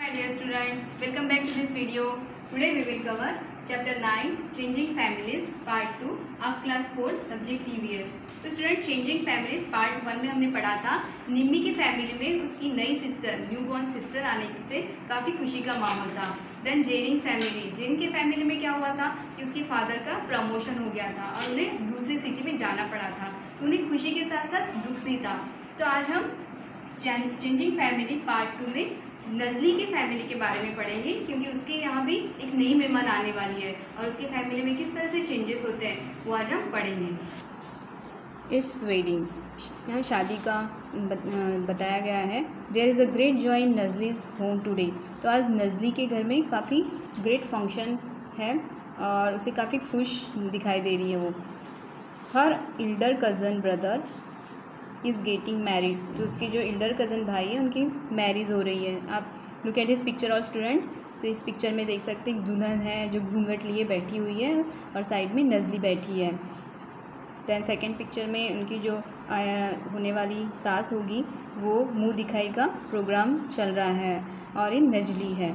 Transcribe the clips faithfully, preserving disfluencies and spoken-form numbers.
Hi dear students, welcome back to this video. Today we will cover chapter nine Changing Families part two of class four subject T V S. तो student changing families part one में हमने पढ़ा था निम्मी की family में उसकी नई sister new born sister आने से काफ़ी खुशी का माहौल था। देन जेनिंग फैमिली जेन के फैमिली में क्या हुआ था कि उसके फादर का प्रमोशन हो गया था और उन्हें दूसरी सिटी में जाना पड़ा था, तो उन्हें खुशी के साथ साथ दुख भी था। तो आज हम चेंजिंग फैमिली पार्ट टू में नजली के फैमिली के बारे में पढ़ेंगे, क्योंकि उसके यहाँ भी एक नई मेहमान आने वाली है और उसके फैमिली में किस तरह से चेंजेस होते हैं वो आज हम पढ़ेंगे। इस वेडिंग यहाँ शादी का बताया गया है। There is a great joy in Nazli's home today. तो आज नजली के घर में काफ़ी ग्रेट फंक्शन है और उसे काफ़ी खुश दिखाई दे रही है वो। Her elder cousin brother is getting married. तो उसके जो इल्डर कज़न भाई है उनकी मैरिज हो रही है। आप look at this picture all students. तो इस पिक्चर में देख सकते हैं दुल्हन है जो घूंघट लिए बैठी हुई है और साइड में नजली बैठी है। दैन सेकेंड पिक्चर में उनकी जो आया होने वाली सास होगी वो मुंह दिखाई का प्रोग्राम चल रहा है और ये नजली है।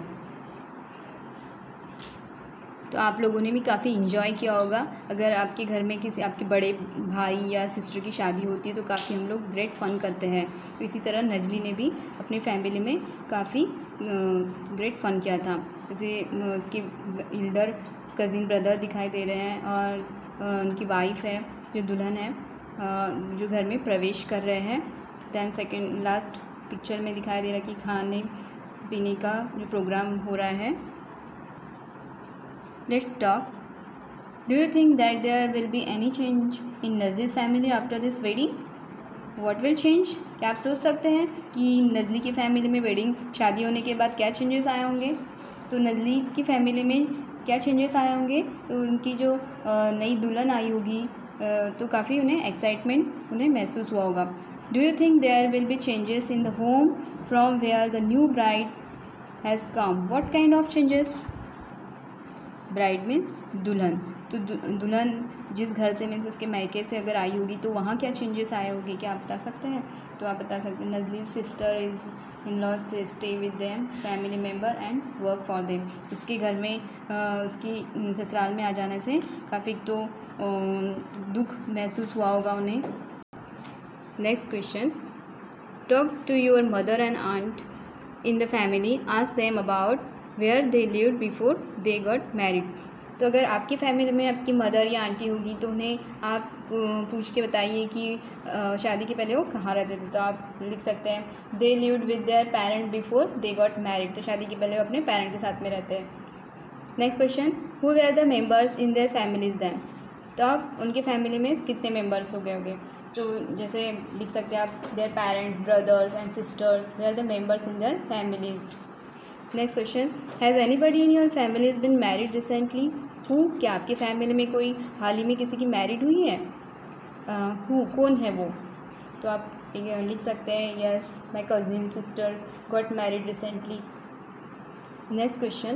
तो आप लोगों ने भी काफ़ी इन्जॉय किया होगा। अगर आपके घर में किसी आपके बड़े भाई या सिस्टर की शादी होती है तो काफ़ी हम लोग ग्रेट फन करते हैं। तो इसी तरह नजली ने भी अपनी फैमिली में काफ़ी ग्रेट फन किया था। जैसे उसके इल्डर कज़िन ब्रदर दिखाई दे रहे हैं और उनकी वाइफ है जो दुल्हन है जो घर में प्रवेश कर रहे हैं। दैन सेकेंड लास्ट पिक्चर में दिखाई दे रहा है कि खाने पीने का जो प्रोग्राम हो रहा है। Let's talk. Do you think that there will be any change in Nazli's family after this wedding? What will change? क्या आप सोच सकते हैं कि नज़ली की फ़ैमिली में वेडिंग शादी होने के बाद क्या चेंजेस आए होंगे? तो नज़ली की फ़ैमिली में क्या चेंजेस आए होंगे? तो उनकी जो नई दुल्हन आई होगी तो काफ़ी उन्हें एक्साइटमेंट उन्हें महसूस हुआ होगा। Do you think there will be changes in the home from where the new bride has come? What kind of changes? Bride means दुल्हन। तो दुल्हन जिस घर से मीन्स उसके मायके से अगर आई होगी तो वहाँ क्या चेंजेस आए होंगे, क्या आप बता सकते हैं? तो आप बता सकते हैं Nazli sister is in laws से stay with them family member and work for them. उसके घर में आ, उसकी ससुराल में आ जाने से काफ़ी तो आ, दुख महसूस हुआ होगा उन्हें। Next question, talk to your mother and aunt in the family, ask them about where they lived before they got married. तो अगर आपकी फैमिली में आपकी मदर या आंटी होगी तो उन्हें आप पूछ के बताइए कि शादी के पहले वो कहाँ रहते थे। तो आप लिख सकते हैं they lived with their parent before they got married. तो शादी के पहले वो अपने पेरेंट के साथ में रहते हैं। Next question, who were the members in their families then. तो आप उनके फैमिली में कितने मेम्बर्स हो गए होंगे? तो जैसे लिख सकते हैं आप their parents brothers and sisters were the members in their families. Next question, has anybody in your family is been married recently. Who, क्या आपकी फैमिली में कोई हाल ही में किसी की मैरिड हुई है? हु, कौन है वो? तो आप लिख सकते हैं yes my cousin sister got married recently. Next question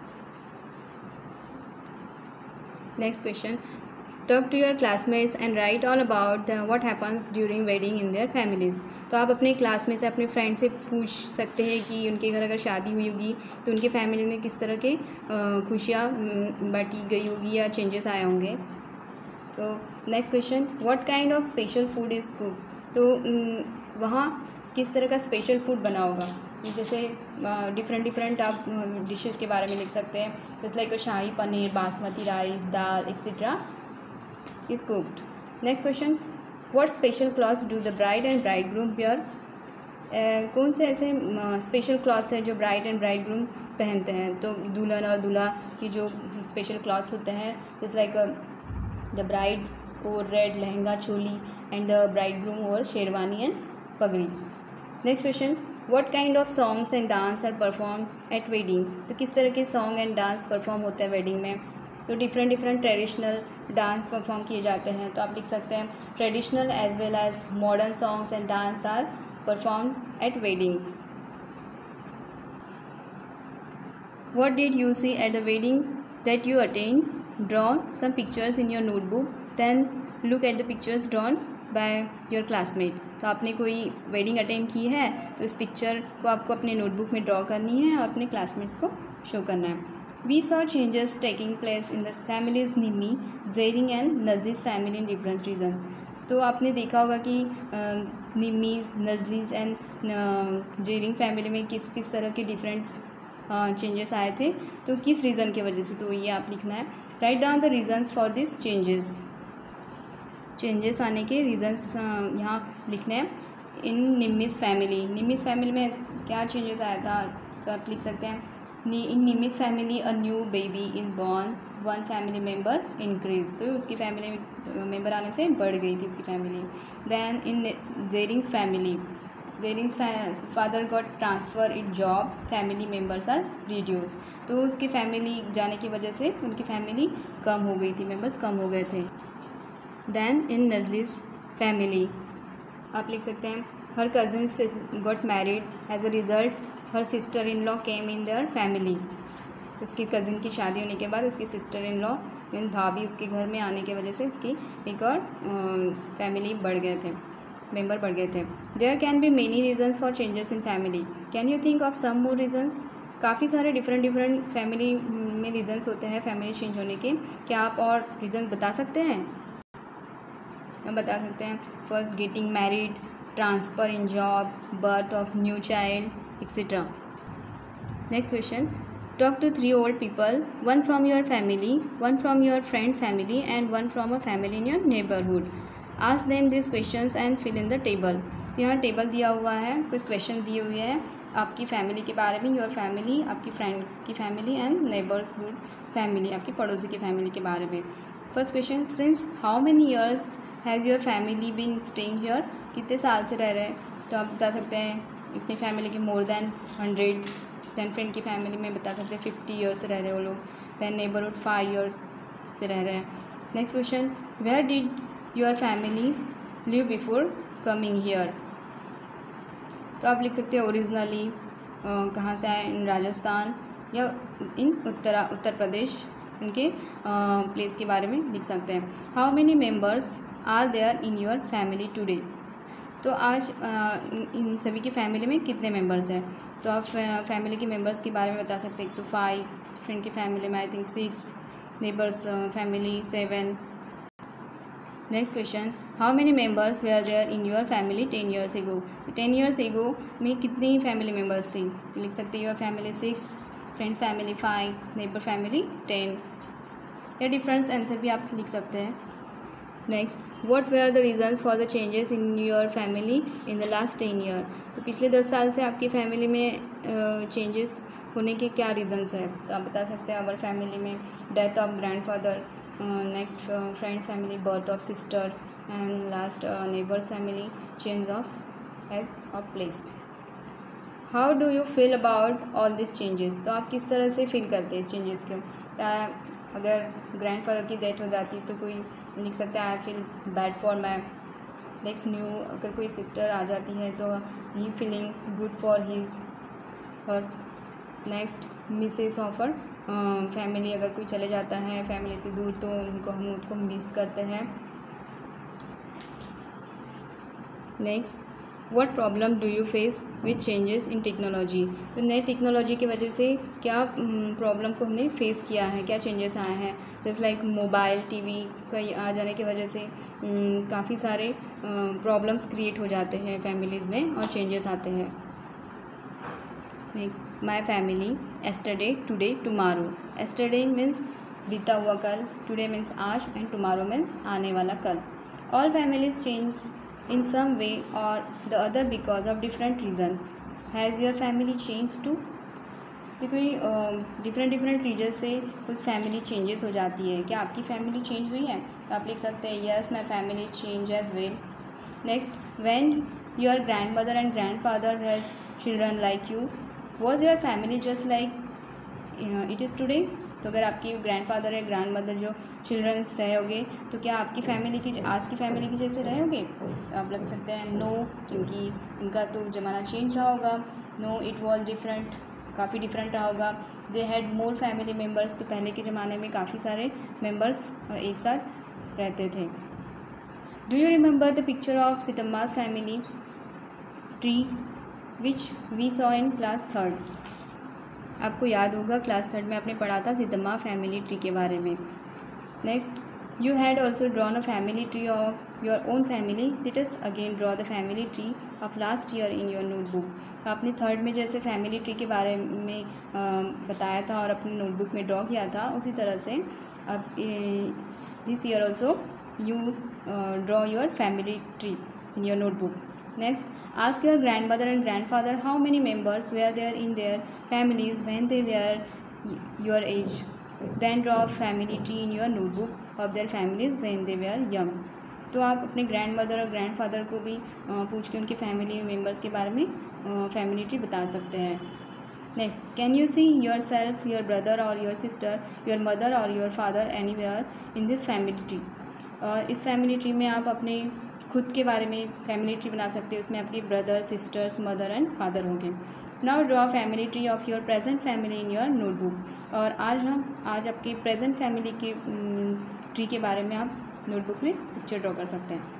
next question talk to your classmates and write all about what happens during wedding in their families. तो आप अपने क्लास में से अपने फ्रेंड से पूछ सकते हैं कि उनके घर अगर शादी हुई होगी तो उनके फैमिली में किस तरह के खुशियाँ बांटी गई होगी या चेंजेस आए होंगे। तो next question, what kind of special food is cook. तो वहाँ किस तरह का स्पेशल फूड बना होगा। जैसे डिफरेंट डिफरेंट आप डिशेज़ के बारे में लिख सकते हैं, जैसे like shahi paneer, basmati rice, dal etcetera is cooked. Next question, what special clothes do the bride and bridegroom wear? uh, कौन से ऐसे स्पेशल क्लॉथ्स हैं जो ब्राइड एंड ब्राइडग्रूम पहनते हैं। तो दुल्हन और दूल्हा की जो स्पेशल क्लॉथ्स होते हैं जैसे like the bride wore red lehenga choli and the bridegroom wore sherwani and पगड़ी। Next question, what kind of songs and dance are perform at wedding. तो किस तरह के सॉन्ग एंड डांस परफॉर्म होते हैं वेडिंग में। तो different different traditional dance perform किए जाते हैं। तो आप लिख सकते हैं traditional as well as modern songs and dance are perform at weddings. What did you see at the wedding that you attend. Draw some pictures in your notebook, then look at the pictures drawn by your classmate. तो आपने कोई wedding attend की है तो इस picture को आपको अपने नोटबुक में ड्रॉ करनी है और अपने क्लासमेट्स को शो करना है। We saw changes taking place in the families Nimmi, Jering and Nazli's family in different region. तो आपने देखा होगा कि निमीज, नजलीस एंड जेरिंग फैमिली में किस किस तरह के डिफरेंट चेंजेस आए थे, तो किस रीज़न की वजह से, तो ये आप लिखना है। Write down the reasons for this changes. Changes आने के रीजन्स यहाँ लिखने हैं। In Nimmi's family, Nimish family में क्या चेंजेस आया था, तो आप लिख सकते हैं in Nimmi's family a new baby is born, one family member increase, तो उसकी फैमिली मेम्बर आने से बढ़ गई थी उसकी family. Then in Jering's family, Jering's father got transfer it job, family members are reduce, तो उसकी फैमिली जाने की वजह से उनकी फैमिली कम हो गई थी, मेम्बर्स कम हो गए थे। देन इन नजलीस फैमिली आप लिख सकते हैं her cousin got married, as a result her sister in law came in their family, उसकी कज़िन की शादी होने के बाद उसकी सिस्टर इन लॉ मीन भाभी उसके घर में आने की वजह से उसकी एक और फैमिली बढ़ गए थे, मेंबर बढ़ गए थे। There can be many reasons for changes in family, can you think of some more reasons. काफ़ी सारे डिफरेंट डिफरेंट फैमिली में रीजन्स होते हैं फैमिली चेंज होने के, क्या आप और रीजन बता सकते हैं। हम बता सकते हैं first getting married, transfer in job, birth of new child etcetera. Next question, talk to three old people, one from your family, one from your friends family and one from a family in your neighbourhood. Ask them this questions and fill in the table. यहाँ table दिया हुआ है, कुछ question दिए हुए हैं आपकी family के बारे में, योर फैमिली, आपकी फ्रेंड की फैमिली एंड नेबर्सहुड फैमिली, आपकी पड़ोसी की फैमिली के बारे में। First question, since how many years has your family been staying here, कितने साल से रह रहे हैं, तो आप बता सकते हैं इतनी फैमिली की more than hundred. Then friend की फैमिली में बता सकते हैं फिफ्टी ईयर्स से रह रहे हैं वो लोग। दैन नेबरहुड फाइव ईयर्स से रह रहे हैं। Next question, where did your family live before coming here, तो आप लिख सकते हैं ओरिजिनली कहाँ से आए, इन राजस्थान या इन उत्तरा उत्तर प्रदेश, इनके प्लेस के बारे में लिख सकते हैं। How many members are there in your family today, तो आज आ, इन सभी की फैमिली में कितने मेंबर्स हैं, तो आप फैमिली के मेंबर्स के बारे में बता सकते हैं। तो फाइव, फ्रेंड की फैमिली में I think six, neighbours family seven. Next question, how many members were there in your family ten years ago, ten years ago में कितनी फैमिली मेंबर्स थी, तो लिख सकते हैं your family six, friends family five, neighbour family ten, या difference answer भी आप लिख सकते हैं। Next, what were the reasons for the changes in your family in the last ten year, तो पिछले दस साल से आपकी फैमिली में चेंजेस uh, होने के क्या रीजन्स हैं, तो आप बता सकते हैं आवर फैमिली में death of grandfather, next friends family birth of sister and last neighbours family change of age of place. How do you feel about all this changes, तो आप किस तरह से फील करते हैं इस चेंजेस को। क्या अगर ग्रैंडफादर की डेथ हो जाती तो कोई लिख सकता है I feel bad for my. Next new अगर कोई सिस्टर आ जाती है तो ही फीलिंग गुड फॉर हीज। और नेक्स्ट मिसेस ऑफर फैमिली, अगर कोई चले जाता है फैमिली से दूर तो उनको हम उसको मिस करते हैं। Next, what problem do you face with changes in technology, तो नई टेक्नोलॉजी की वजह से क्या प्रॉब्लम को हमने फेस किया है, क्या चेंजेस आए हैं। जैसे लाइक मोबाइल टीवी का आ जाने की वजह से काफ़ी सारे प्रॉब्लम्स क्रिएट हो जाते हैं फैमिलीज़ में और चेंजेस आते हैं। Next, my family yesterday today tomorrow, yesterday means बीता हुआ कल, टुडे मीन्स आज एंड टुमारो मीन्स आने वाला कल। All families change in some way or the other because of different reason. Has your family changed too, तो कोई different different reason से कुछ फैमिली चेंजेस हो जाती है, क्या आपकी फैमिली चेंज हुई है, तो आप लिख सकते हैं yes my family change as well. Next, when your grandmother and grandfather has children like you, was your family just like it is today, तो अगर आपकी ग्रैंडफादर या ग्रैंड मदर जो चिल्ड्रंस रहे होगे तो क्या आपकी फैमिली की आज की फैमिली की जैसे रहे होगे, तो आप लग सकते हैं नो, क्योंकि उनका तो ज़माना चेंज रहा होगा। नो, इट वाज डिफरेंट, काफ़ी डिफरेंट रहा होगा। They had more family members, तो पहले के ज़माने में काफ़ी सारे मेम्बर्स एक साथ रहते थे। Do you remember the picture of Sitamma's family tree which we saw in class third? आपको याद होगा क्लास थर्ड में आपने पढ़ा था सितम्मा फैमिली ट्री के बारे में. Next, you had also drawn a family tree of your own family. Let us again draw the family tree of last year in your notebook. तो आपने थर्ड में जैसे फैमिली ट्री के बारे में आ, बताया था और अपने नोटबुक में ड्रॉ किया था, उसी तरह से अब this year also you draw your family tree in your notebook. Next, ask your grandmother and grandfather how many members were there in their families when they were your age. Then draw a family tree in your notebook of their families when they were young. तो आप अपने grandmother और grandfather को भी पूछ के उनके family members के बारे में फैमिली ट्री बता सकते हैं. Next, can you see yourself, your brother और योर सिस्टर, योर मदर और your father anywhere in this family tree. और इस फैमिली ट्री में आप अपने खुद के बारे में फैमिली ट्री बना सकते हैं. उसमें आपके brother, sisters, mother and father होंगे. Now draw family tree of your present family in your notebook. और आज हम आज आपके प्रेजेंट फैमिली के ट्री के बारे में आप नोटबुक में पिक्चर ड्रॉ कर सकते हैं.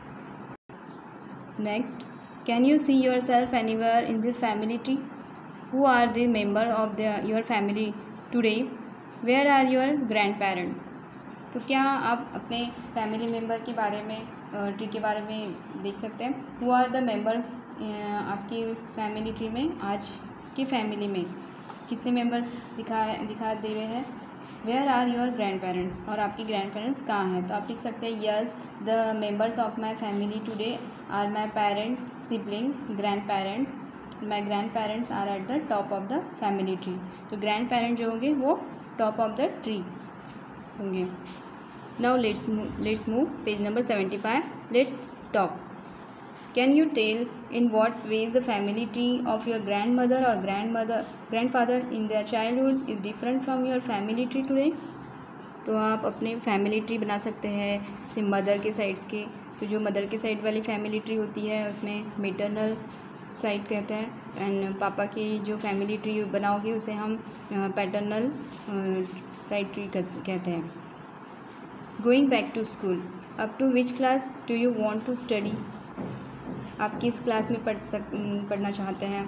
Next, can you see yourself anywhere in this family tree? Who are the member of the your family today? Where are your grandparent? तो क्या आप अपने फैमिली मेम्बर के बारे में ट्री के बारे में देख सकते हैं. हु आर द मेंबर्स आपकी उस फैमिली ट्री में, आज की फैमिली में कितने मेंबर्स दिखा दिखा दे रहे हैं. Where are your grandparents, और आपकी ग्रैंड पेरेंट्स कहाँ हैं. तो आप लिख सकते हैं yes the members of my family today are my parent, sibling, grandparents. My grandparents are at the top of the family tree. तो ग्रैंड पेरेंट जो होंगे वो टॉप ऑफ द ट्री होंगे. Now let's move, let's move page number seventy-five. Let's talk. Can you tell in what ways the family tree of your grandmother or grandmother grandfather in their childhood is different from your family tree today? तो आप अपने family tree बना सकते हैं जैसे mother के sides के. तो जो मदर के साइड वाली फैमिली ट्री होती है उसमें मेटरनल साइड कहते हैं, एंड पापा की जो फैमिली ट्री बनाओगे उसे हम पैटर्नल साइड ट्री कहते हैं. Going back to school, up to which class do you want to study? आप किस क्लास में पढ़ सक पढ़ना चाहते हैं,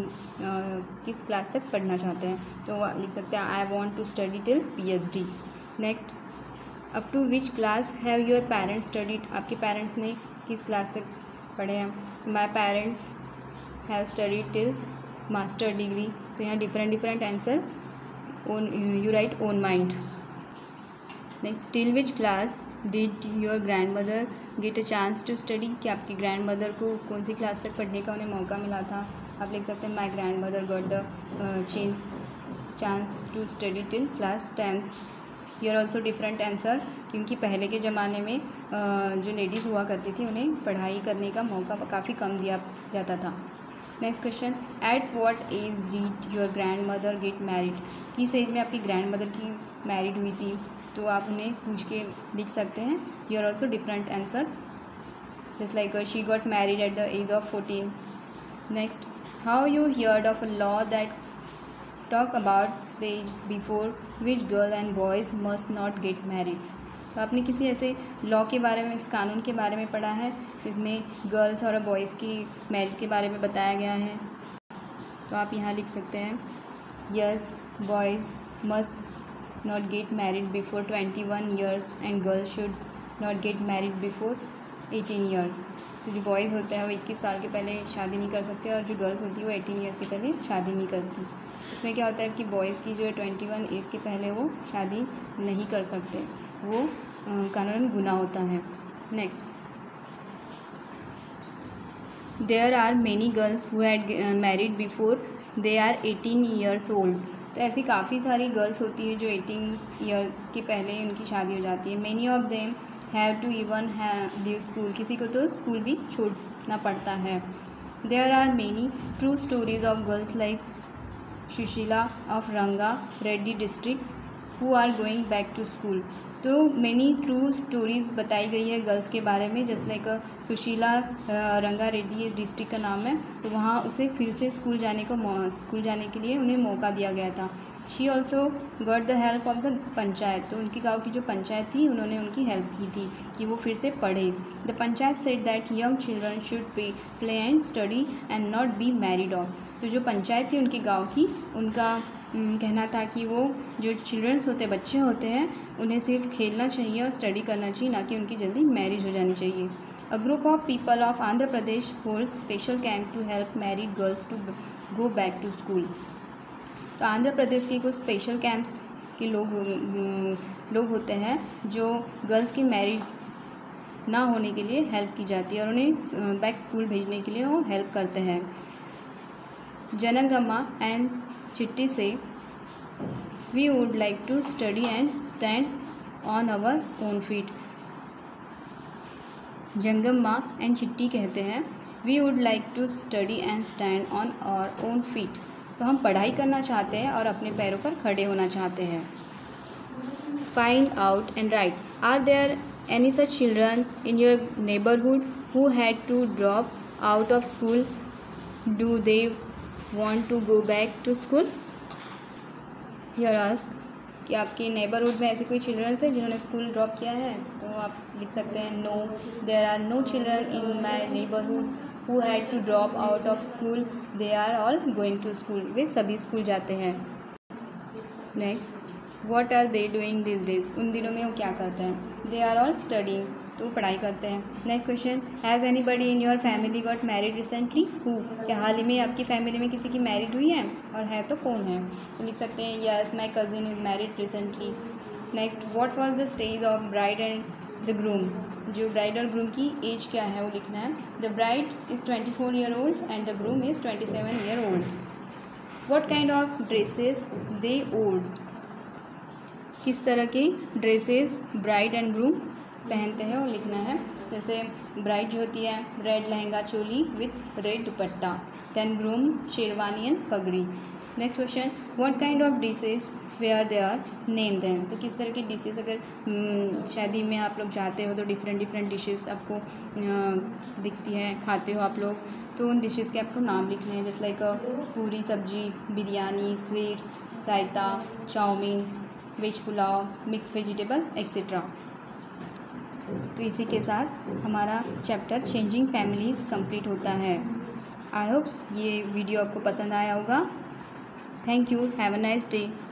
किस क्लास तक पढ़ना चाहते हैं. तो लिख सकते हैं I want to study till P H D. Next, up to which class have your parents studied? आपके पेरेंट्स ने किस क्लास तक पढ़े हैं. My parents have studied till master degree. तो यहाँ different different answers own you write own mind. Next, till which class did your grandmother get a chance to study? कि आपकी ग्रैंड मदर को कौन सी class तक पढ़ने का उन्हें मौका मिला था. आप लिख सकते हैं my grandmother got the change chance to study till class tenth. Your also different answer, क्योंकि पहले के ज़माने में uh, जो लेडीज़ हुआ करती थी उन्हें पढ़ाई करने का मौका काफ़ी कम दिया जाता था. Next question, at what age did your grandmother get married? किस एज में आपकी ग्रैंड मदर की मैरिड हुई थी. तो आप उन्हें पूछ के लिख सकते हैं. You are also different answer just like she got married at the age of fourteen. Next, how you heard of a law that talk about the age before which girl and boys must not get married? तो आपने किसी ऐसे law के बारे में, इस कानून के बारे में पढ़ा है जिसमें गर्ल्स और बॉयज़ की मैरिज के बारे में बताया गया है. तो आप यहाँ लिख सकते हैं yes boys must not get married before twenty-one years and girls should not get married before eighteen years. तो जो बॉयज़ होते हैं वो इक्कीस साल के पहले शादी नहीं कर सकते और जो गर्ल्स होती है वो अठारह ईयर्स के पहले शादी नहीं करती. इसमें क्या होता है कि बॉयज़ की जो है इक्कीस एज के पहले वो शादी नहीं कर सकते, वो कानूनन गुनाह होता है. Next, there are many girls who had married before they are eighteen years old. तो ऐसी काफ़ी सारी गर्ल्स होती है जो अठारह ईयर के पहले उनकी शादी हो जाती है. Many of them have to even leave school. किसी को तो स्कूल भी छोड़ना पड़ता है. There are many true stories of girls like Sushila of Ranga Reddy district who are going back to school. तो मैनी ट्रू स्टोरीज़ बताई गई है गर्ल्स के बारे में, जैसे लाइक सुशीला रंगा रेड्डी डिस्ट्रिक्ट का नाम है, तो वहाँ उसे फिर से स्कूल जाने को स्कूल जाने के लिए उन्हें मौका दिया गया था। She also got the help of the panchayat, तो उनकी गांव की जो पंचायत थी उन्होंने उनकी हेल्प की थी कि वो फिर से पढ़े। The panchayat said that young children should be play and study and not be married off. तो जो पंचायत थी उनके गाँव की, उनका कहना था कि वो जो चिल्ड्रंस होते बच्चे होते हैं उन्हें सिर्फ खेलना चाहिए और स्टडी करना चाहिए, ना कि उनकी जल्दी मैरिज हो जानी चाहिए। A group of people of Andhra Pradesh holds special camp to help married girls to go back to school. तो आंध्र प्रदेश के कुछ स्पेशल कैंप्स के लोग लोग होते हैं जो गर्ल्स की मैरिड ना होने के लिए हेल्प की जाती है और उन्हें बैक स्कूल भेजने के लिए वो हेल्प करते हैं। जनगम्मा एंड चिट्टी से we would like to study and stand on our own feet. Jangamma and Chitti कहते हैं we would like to study and stand on our own feet, तो हम पढ़ाई करना चाहते हैं और अपने पैरों पर खड़े होना चाहते हैं। Find out and write, are there any such children in your neighbourhood who had to drop out of school, do they want to go back to school? Here ask कि आपके नेबरहुड में ऐसे कोई चिल्ड्रंस है जिन्होंने school drop किया है, तो आप लिख सकते हैं no, there are no children in my neighbourhood who had to drop out of school, they are all going to school, वे सभी स्कूल जाते हैं। Next, what are they doing this days, उन दिनों में वो क्या करते हैं? दे आर ऑल स्टडिंग, तो पढ़ाई करते हैं। Next question, has anybody in your family got married recently, who, क्या हाल ही में आपकी फैमिली में किसी की मैरिड हुई है, और है तो कौन है? तो लिख सकते हैं yes my cousin is married recently. Next, what was the stage of bride and the groom, जो ब्राइड और ग्रूम की एज क्या है वो लिखना है। The bride is twenty four year old and the groom is twenty seven year old. What kind of dresses they old, किस तरह के ड्रेसेस ब्राइड एंड ग्रूम पहनते हैं वो लिखना है। जैसे ब्राइड जो होती है red lehenga choli with red dupatta, then groom sherwani and पगड़ी। Next question, what kind of dishes were they are name them, तो किस तरह की डिशेस, अगर शादी में आप लोग जाते हो तो डिफरेंट डिफरेंट डिशेस आपको दिखती हैं, खाते हो आप लोग, तो उन डिशेस के आपको नाम लिखने हैं, जैसे like puri sabzi, biryani, sweets, raita, chowmein, veg pulao, mix vegetable etcetera. तो इसी के साथ हमारा चैप्टर चेंजिंग फैमिलीज़ कंप्लीट होता है। आई होप ये वीडियो आपको पसंद आया होगा। Thank you, have a nice day.